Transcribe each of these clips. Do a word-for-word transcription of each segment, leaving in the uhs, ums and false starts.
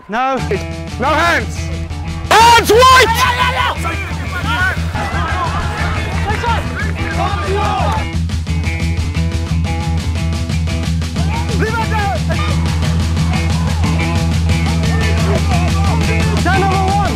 No. No hands. Hands white! Stand number one.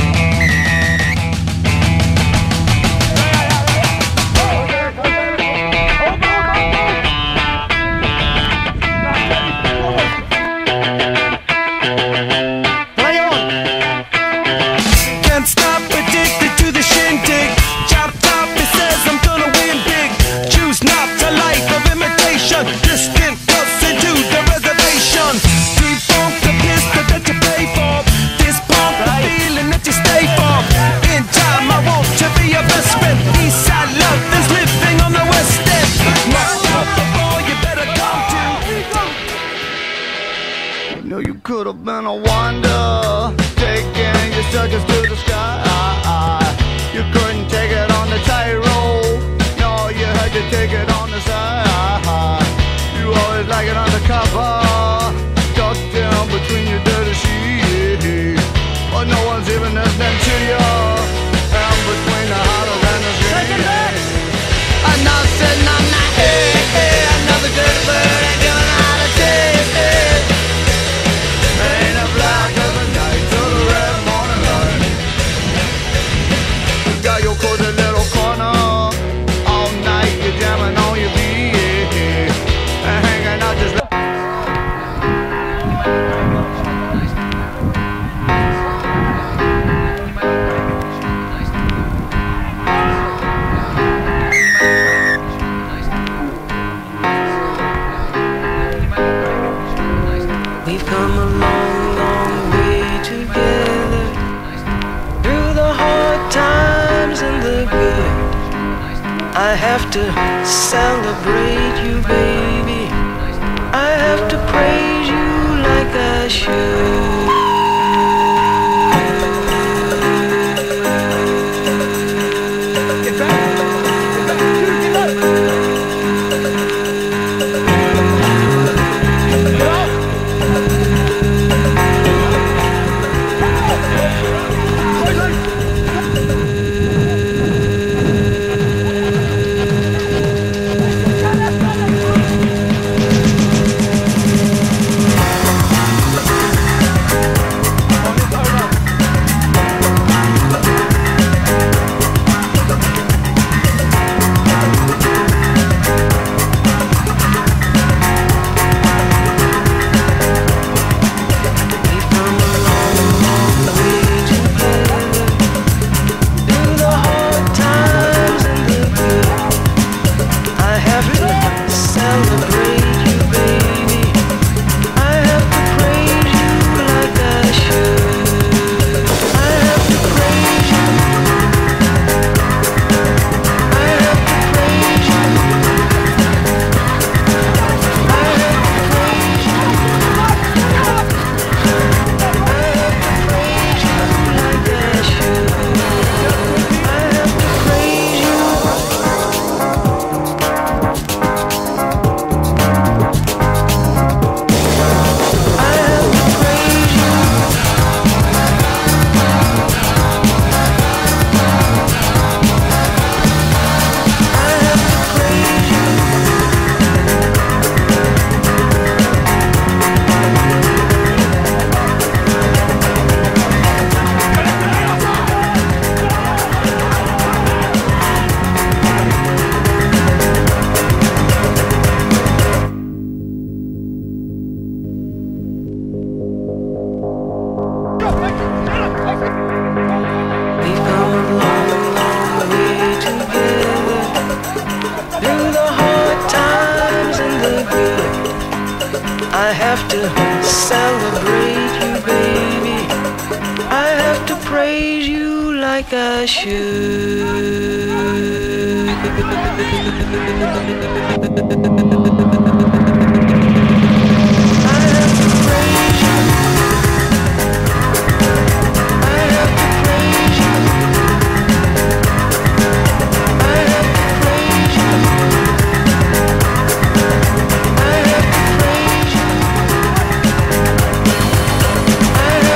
You could have been a wonder, taking your circus to the sky. You couldn't take it on the tightrope, no, you had to take it on the side. You always like it undercover, tucked down between your dirty sheets, but no one's even listening to you. And between the hollows and the screams, I'm not sitting on my head, another dirty bird ain't giving out a taste. Ain't a black of the night till the red morning light. You got your cozy little corner, all night you're jamming on your beat, and hanging out just like we've come a long, long way together, through the hard times and the good. I have to celebrate you, baby. I have to praise you like I should. I have to celebrate you, baby. I have to praise you like I should. I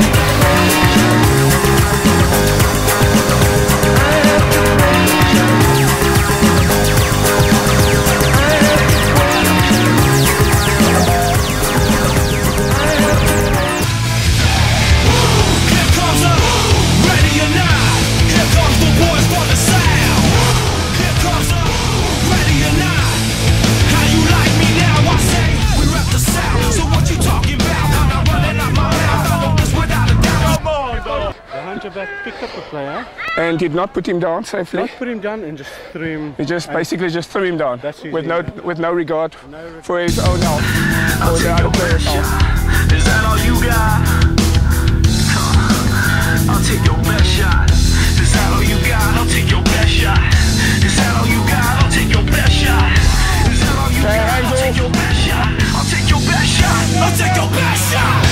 player. And did not put him down safely. Not put him down and just threw him. He just basically just threw him down That's with no usually- with no regard No regard. for his own health or the other player's health. Is that all you got? I'll take your best shot. Is that all you got? I'll take your best shot. Is that all you got? I'll take your best shot. Is that all you Okay, got? hands I'll take off. your best shot. I'll take your best shot. I'll take your best shot.